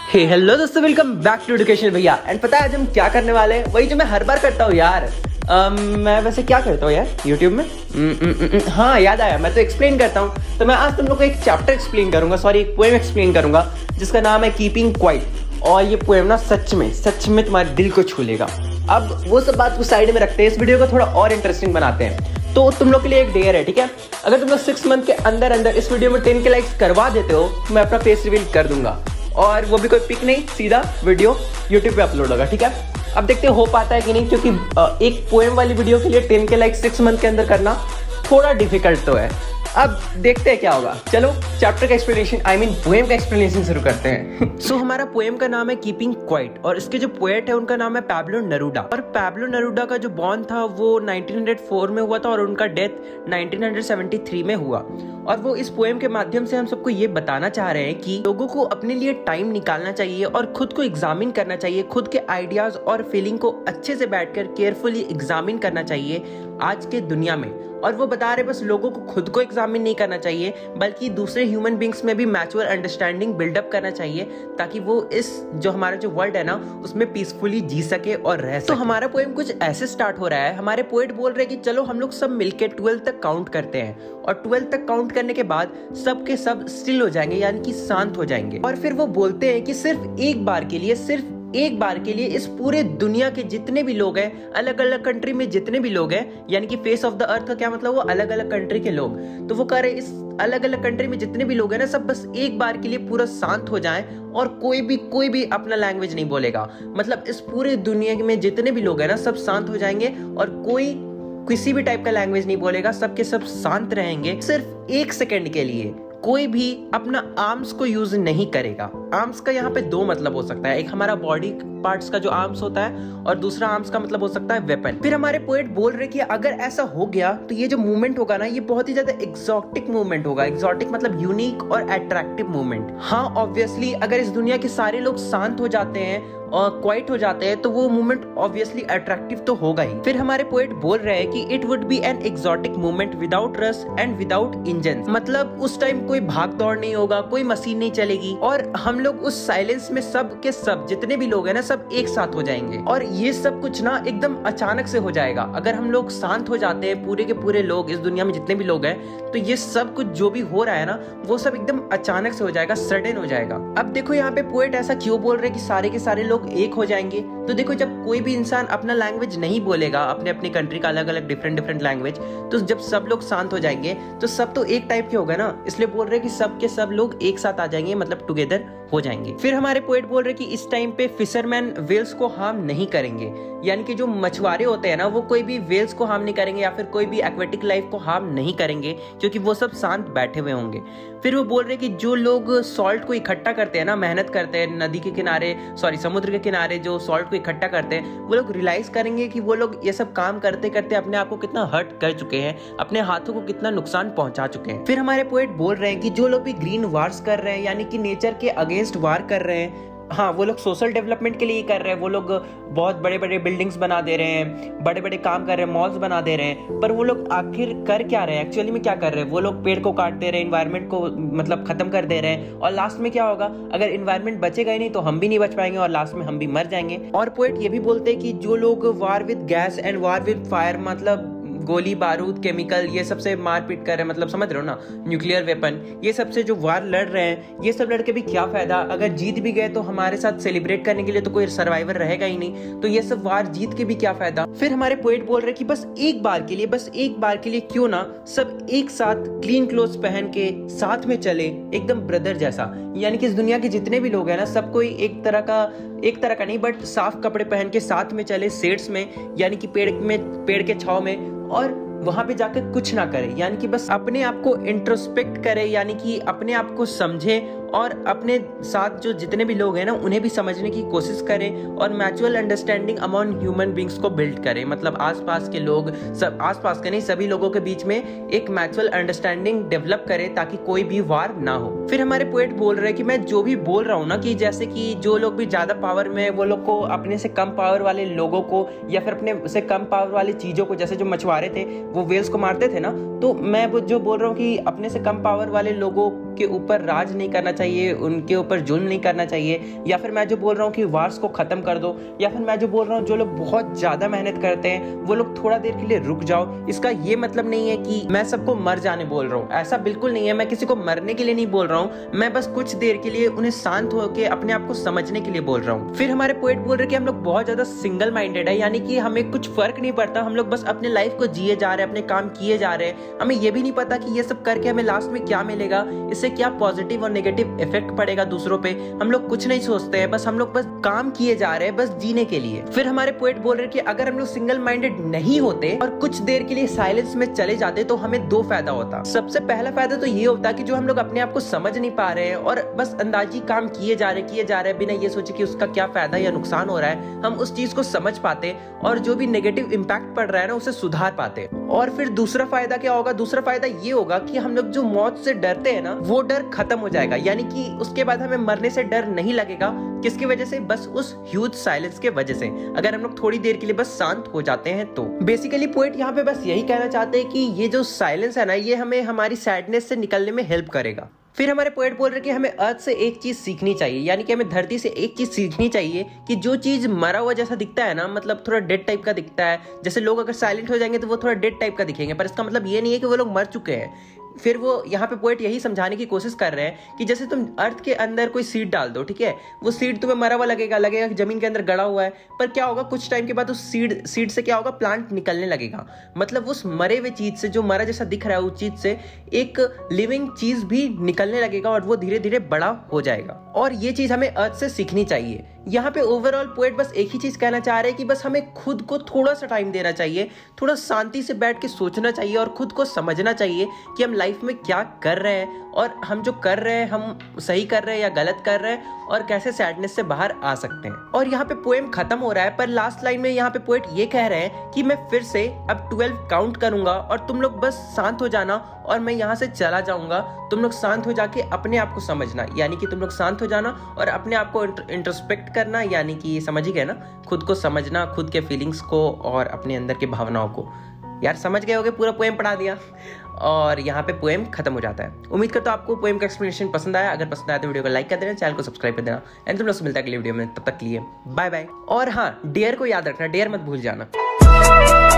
Hello दोस्तों, welcome back to education भैया। And पता है आज हम क्या करने वाले हैं? वही जो मैं हर बार करता हूँ यार। मैं वैसे क्या करता हूँ यार यूट्यूब में? हाँ याद आया, मैं तो एक्सप्लेन करता हूँ। तो मैं आज तुम लोग को एक चैप्टर एक्सप्लेन करूंगा, सॉरी एक पोएम एक्सप्लेन करूंगा जिसका नाम है कीपिंग क्वाइट। और ये पोएम ना सच में तुम्हारे दिल को छू लेगा। अब वो सब बात को साइड में रखते हैं, इस वीडियो को थोड़ा और इंटरेस्टिंग बनाते हैं। तो तुम लोग के लिए एक डेयर है, ठीक है? अगर तुम लोग 6 मंथ के अंदर अंदर इस वीडियो में 10 के लाइक्स करवा देते हो तो मैं अपना फेस रिवील कर दूंगा, और वो भी कोई पिक नहीं, सीधा वीडियो यूट्यूब पे अपलोड होगा, ठीक है? अब देखते हो पाता है कि नहीं, क्योंकि एक पोएम वाली वीडियो के लिए 10 के लाइक 6 मंथ के अंदर करना थोड़ा डिफिकल्ट तो है। अब देखते हैं क्या होगा। चलो चैप्टर का एक्सप्लेनेशन, आई मीन पोएम का एक्सप्लेनेशन शुरू करते हैं। सो हमारा पोएम का नाम है कीपिंग क्वाइट, और इसके जो पोएट है उनका नाम है पैब्लो नेरुडा। और पैब्लो नेरुडा का जो बॉर्न था वो 1904 में हुआ था और उनका डेथ 1973 में हुआ। और वो इस पोएम के माध्यम से हम सबको ये बताना चाह रहे हैं कि लोगों को अपने लिए टाइम निकालना चाहिए और खुद को एग्जामिन करना चाहिए, खुद के आइडियाज और फीलिंग को अच्छे से बैठकर केयरफुली एग्जामिन करना चाहिए आज के दुनिया में। और वो बता रहे बस लोगों को खुद को एग्जामिन नहीं करना चाहिए, बल्कि दूसरे ह्यूमन बींग्स में भी मैच्योर अंडरस्टैंडिंग बिल्डअप करना चाहिए, ताकि वो इस जो हमारा जो वर्ल्ड है ना उसमें पीसफुली जी सके और रह सके। तो हमारा पोएम कुछ ऐसे स्टार्ट हो रहा है। हमारे पोएट बोल रहे हैं कि चलो हम लोग सब मिलके 12 तक काउंट करते हैं, और 12 तक काउंट करने के बाद सब के सब स्टिल हो जाएंगे, यानी कि शांत हो जाएंगे। और फिर वो बोलते हैं कि सिर्फ एक बार के लिए इस पूरे दुनिया के जितने भी लोग हैं, अलग अलग कंट्री में जितने भी लोग हैं, यानी कि फेस ऑफ द अर्थ का क्या मतलब, वो अलग अलग कंट्री के लोग। तो वो कह रहे इस अलग अलग कंट्री में जितने भी लोग हैं ना, सब बस एक बार के लिए पूरा शांत हो जाएं, और कोई भी अपना लैंग्वेज नहीं बोलेगा। मतलब इस पूरे दुनिया में जितने भी लोग हैं ना, सब शांत हो जाएंगे और कोई किसी भी टाइप का लैंग्वेज नहीं बोलेगा, सबके सब शांत रहेंगे। सिर्फ 1 सेकेंड के लिए कोई भी अपना आर्म्स को यूज नहीं करेगा। आर्म्स का यहाँ पे 2 मतलब हो सकता है, एक हमारा बॉडी पार्ट्स का जो आर्म्स होता है, और दूसरा आर्म्स का मतलब हो सकता है वेपन। फिर हमारे पोएट बोल रहे कि अगर ऐसा हो गया तो ये जो मूवमेंट होगा ना, ये बहुत ही ज्यादा एक्सोटिक मूवमेंट होगा। एक्सोटिक मतलब यूनिक और अट्रैक्टिव मूवमेंट। हाँ ऑब्वियसली अगर इस दुनिया के सारे लोग शांत हो जाते हैं और क्वाइट हो जाते हैं तो वो मूवमेंट ऑब्वियसली अट्रैक्टिव तो होगा ही। फिर हमारे पोएट बोल रहे हैं कि it would be an exotic movement without rush and without engine. मतलब उस टाइम कोई भाग दौड़ नहीं होगा, कोई मशीन नहीं चलेगी, और हम लोग उस साइलेंस में सब के सब जितने भी लोग हैं ना, सब एक साथ हो जाएंगे। और ये सब कुछ ना एकदम अचानक से हो जाएगा। अगर हम लोग शांत हो जाते हैं, पूरे के पूरे लोग इस दुनिया में जितने भी लोग हैं, तो ये सब कुछ जो भी हो रहा है ना, वो सब एकदम अचानक से हो जाएगा, सडन हो जाएगा। अब देखो यहाँ पे पोएट ऐसा क्यों बोल रहे कि सारे के सारे लोग एक हो जाएंगे। तो देखो जब कोई भी इंसान अपना लैंग्वेज नहीं बोलेगा, अपने अपनी कंट्री का अलग अलग डिफरेंट लैंग्वेज, तो जब सब लोग शांत हो जाएंगे तो सब तो एक टाइप के होगा ना, इसलिए बोल रहे कि सब के सब लोग एक साथ आ जाएंगे, मतलब टुगेदर हो जाएंगे। फिर हमारे पोएट बोल रहे कि इस टाइम पे फिशरमैन वेल्स को हार्म नहीं करेंगे, यानी कि जो मछुआरे होते हैं ना, वो कोई भी वेल्स को हार्म नहीं करेंगे या फिर कोई भी एक्वेटिक लाइफ को हार्म नहीं करेंगे, क्योंकि वो सब शांत बैठे हुए होंगे। फिर वो बोल रहे कि जो लोग सॉल्ट को इकट्ठा करते हैं ना, मेहनत करते हैं नदी के किनारे, सॉरी समुद्र के किनारे जो सॉल्ट को इकट्ठा करते हैं, वो लोग रियलाइज करेंगे कि वो लोग ये सब काम करते करते अपने आप को कितना हर्ट कर चुके हैं, अपने हाथों को कितना नुकसान पहुंचा चुके हैं। फिर हमारे पोएट बोल रहे हैं कि जो लोग भी ग्रीन वार्स कर रहे हैं, यानी कि नेचर के अगेंस्ट वार कर रहे हैं, हाँ वो लोग सोशल डेवलपमेंट के लिए कर रहे हैं। वो लोग बहुत बड़े बड़े बिल्डिंग्स बना दे रहे हैं, बड़े बड़े काम कर रहे हैं, मॉल्स बना दे रहे हैं, पर वो लोग आखिर कर क्या रहे हैं, एक्चुअली में क्या कर रहे हैं? वो लोग पेड़ को काट दे रहे हैं, एनवायरनमेंट को मतलब खत्म कर दे रहे हैं, और लास्ट में क्या होगा? अगर एनवायरनमेंट बचेगा ही नहीं तो हम भी नहीं बच पाएंगे, और लास्ट में हम भी मर जाएंगे। और पोएट ये भी बोलते हैं कि जो लोग war with gas and war with fire, मतलब गोली बारूद केमिकल, ये सबसे मारपीट कर रहे हैं, मतलब समझ रहे हो ना, न्यूक्लियर वेपन, ये सबसे जो वार लड़ रहे हैं, ये सब लड़के भी क्या फायदा? अगर जीत भी गए तो हमारे साथ सेलिब्रेट करने के लिए तो कोई सर्वाइवर रहेगा ही नहीं, तो ये सब वार जीत के भी क्या फायदा? फिर हमारे पोएट बोल रहे कि बस एक बार के लिए क्यों ना सब एक साथ क्लीन क्लोथ्स पहन के साथ में चले, एकदम ब्रदर जैसा। यानी कि इस दुनिया के जितने भी लोग हैं ना, सब कोई एक तरह का नहीं, बट साफ कपड़े पहन के साथ में चले, शेड्स में, यानी कि पेड़ के छांव में, और वहां पे जाकर कुछ ना करे, यानी कि बस अपने आप को इंट्रोस्पेक्ट करे, यानी कि अपने आप को समझे, और अपने साथ जो जितने भी लोग हैं ना उन्हें भी समझने की कोशिश करें, और mutual understanding among human beings को बिल्ड करें। मतलब आसपास के लोग, सब आसपास के नहीं, सभी लोगों के बीच में एक म्यूचुअल अंडरस्टैंडिंग डेवलप करें, ताकि कोई भी वार ना हो। फिर हमारे पोएट बोल रहे हैं कि मैं जो भी बोल रहा हूँ ना, कि जैसे कि जो लोग भी ज्यादा पावर में, वो लोग को अपने से कम पावर वाले लोगों को, या फिर अपने से कम पावर वाली चीजों को, जैसे जो मछुआरे थे वो वेल्स को मारते थे ना, तो मैं जो बोल रहा हूँ कि अपने से कम पावर वाले लोगों के ऊपर राज नहीं करना चाहिए, उनके ऊपर जुल्म नहीं करना चाहिए, या फिर मैं जो बोल रहा हूँ कि वार्स को खत्म कर दो, या फिर मैं जो बोल रहा हूँ जो लोग बहुत ज्यादा मेहनत करते हैं वो लोग थोड़ा देर के लिए रुक जाओ, इसका ये मतलब नहीं है कि मैं सबको मर जाने बोल रहा हूँ। ऐसा बिल्कुल नहीं है, मैं किसी को मरने के लिए नहीं बोल रहा हूँ, मैं बस कुछ देर के लिए उन्हें शांत होकर अपने आप को समझने के लिए बोल रहा हूँ। फिर हमारे पोएट बोल रहे कि हम लोग बहुत ज्यादा सिंगल माइंडेड है, यानी कि हमें कुछ फर्क नहीं पड़ता, हम लोग बस अपने लाइफ को जिए जा रहे हैं, अपने काम किए जा रहे हैं, हमें ये भी नहीं पता कि ये सब करके हमें लास्ट में क्या मिलेगा, इससे क्या पॉजिटिव और नेगेटिव इफेक्ट पड़ेगा दूसरों पे। हम लोग कुछ नहीं सोचते हैं, बस हम लोग बस काम किए जा रहे हैं, बस जीने के लिए। फिर हमारे पोएट बोल रहे कि अगर हम लोग सिंगल माइंडेड नहीं होते और कुछ देर के लिए साइलेंस में चले जाते तो हमें दो फायदा होता। सबसे पहला फायदा तो ये होता कि जो हम लोग अपने आप को समझ नहीं पा रहे हैं और बस अंदाजी काम किए जा रहे बिना ये सोचे कि उसका क्या फायदा या नुकसान हो रहा है, हम उस चीज को समझ पाते और जो भी नेगेटिव इंपैक्ट पड़ रहा है ना उसे सुधार पाते। और फिर दूसरा फायदा क्या होगा? दूसरा फायदा ये होगा कि हम लोग जो मौत से डरते हैं ना वो डर खत्म हो जाएगा, यानी कि उसके बाद हमें मरने से डर नहीं लगेगा। किसकी वजह से? बस उस ह्यूज साइलेंस के वजह से। अगर हम लोग थोड़ी देर के लिए बस शांत हो जाते हैं तो। बेसिकली पोएट यहाँ पे बस यही कहना चाहते हैं कि ये जो साइलेंस है ना ये हमें हमारी सैडनेस से निकलने में हेल्प करेगा। फिर हमारे पोएट बोल रहे कि हमें अर्थ से एक चीज सीखनी चाहिए, यानी कि हमें धरती से एक चीज सीखनी चाहिए कि जो चीज मरा हुआ जैसा दिखता है ना, मतलब थोड़ा डेड टाइप का दिखता है, जैसे लोग अगर साइलेंट हो जाएंगे तो वो थोड़ा डेड टाइप का दिखेंगे, पर इसका मतलब ये नहीं है कि वो लोग मर चुके हैं। फिर वो यहाँ पे पोएट यही समझाने की कोशिश कर रहे हैं कि जैसे तुम अर्थ के अंदर कोई सीड डाल दो, ठीक है, वो सीड तुम्हें मरा हुआ लगेगा कि जमीन के अंदर गड़ा हुआ है, पर क्या होगा कुछ टाइम के बाद उस सीड से क्या होगा, प्लांट निकलने लगेगा। मतलब उस मरे हुए चीज से, जो मरा जैसा दिख रहा है उस चीज से एक लिविंग चीज भी निकलने लगेगा और वो धीरे धीरे बड़ा हो जाएगा। और ये चीज हमें अर्थ से सीखनी चाहिए। यहाँ पे ओवरऑल पोएट बस एक ही चीज कहना चाह रहे हैं कि बस हमें खुद को थोड़ा सा टाइम देना चाहिए, थोड़ा शांति से बैठ के सोचना चाहिए और खुद को समझना चाहिए कि हम लाइफ में क्या कर रहे हैं और हम जो कर रहे हैं हम सही कर रहे हैं या गलत कर रहे हैं और कैसे सैडनेस से बाहर आ सकते हैं। और यहाँ पे पोएम खत्म हो रहा है, पर लास्ट लाइन में यहाँ पे पोएट ये कह रहे हैं कि मैं फिर से अब 12 काउंट करूंगा और तुम लोग बस शांत हो जाना और मैं यहाँ से चला जाऊंगा। तुम लोग शांत हो जाके अपने आप को समझना, यानी कि तुम लोग शांत हो जाना और अपने आप को इंट्रोस्पेक्ट करना, यानी कि समझ ही गए ना, खुद को समझना, खुद के फीलिंग्स को और अपने अंदर की भावनाओं को। यार समझ गए होगे, पूरा पोएम पढ़ा दिया और यहाँ पे पोएम खत्म हो जाता है। उम्मीद करता हूँ आपको पोएम का एक्सप्लेनेशन पसंद आया। अगर पसंद आया तो वीडियो को लाइक कर देना, चैनल को सब्सक्राइब कर देना एंड तुम लोग से मिलता है अगली वीडियो में। तब तक के लिए बाय बाय। और हाँ, डेयर को याद रखना, डेयर मत भूल जाना।